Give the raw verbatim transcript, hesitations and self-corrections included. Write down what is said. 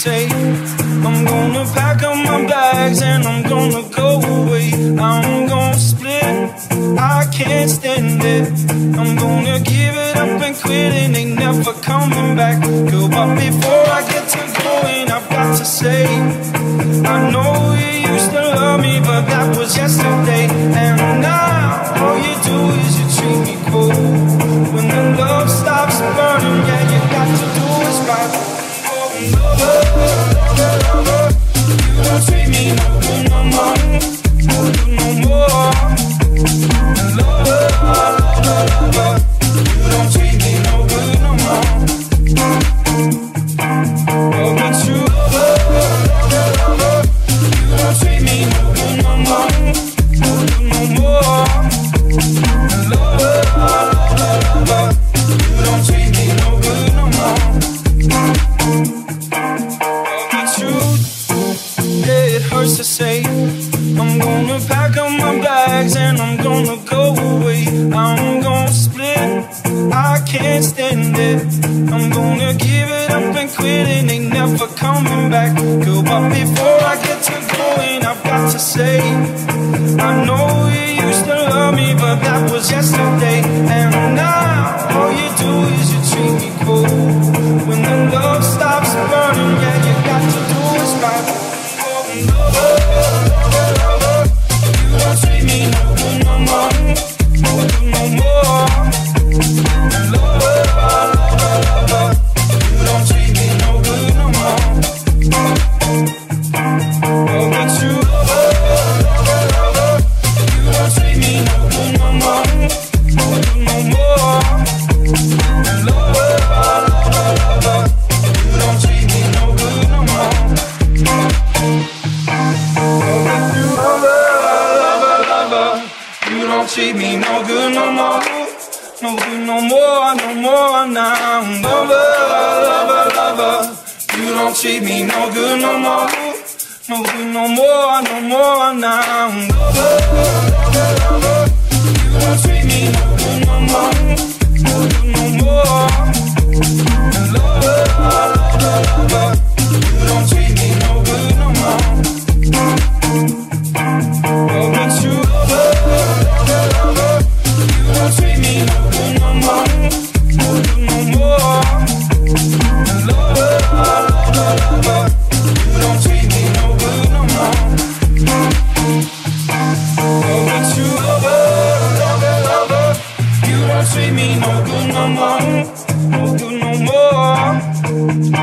say I'm gonna pack up my bags and I'm gonna go away. I'm gonna split, I can't stand it. I'm gonna give it up and quit and ain't never coming back. Girl, but before I get to going, I've got to say I know you used to love me, but that was yesterday. And now all you do is you treat me cold. When the love stops burning, yeah, you got to do is right. Lover, lover, lover, you don't treat me no good no more, no good no more. Lover, lover, lover, you don't treat me no good no more. Oh, but you, lover, lover, lover, you don't treat me no good no more, no good no more. Lover, lover, lover, you don't treat me no good no more. Yeah, it hurts to say I'm gonna pack up my bags and I'm gonna go away. I'm gonna split, I can't stand it. I'm gonna give it up and quit and ain't never coming back. Girl, but before I get to going, I've got to say I know you used to love me, but that was yesterday. And now all you do is you treat me cold. When the love stops burning, yeah, you got to do is right. Lover, lover, lover, you don't treat me no good no more, no good no more. Lover, lover, lover, you don't treat me no good no more. Oh, but you, lover, lover, lover, you don't treat me no good no more, no good no more. Lover, lover, lover, you don't treat me no good no more. You don't treat me no good no more, no good no more, no more now. Lover, lover, lover, you don't treat me no good no more, no good no more, no more now. Lover, lover, lover, you don't treat me no good no more, no good no more. Lover, lover, lover, you don't treat me no good no more. Oh, but you, lover, lover, lover, you don't treat me no good no more, no good no more. Lover, lover, lover, you don't treat me no good no more. Oh, but you, lover, lover, lover, you don't treat me no good no more, no good no more.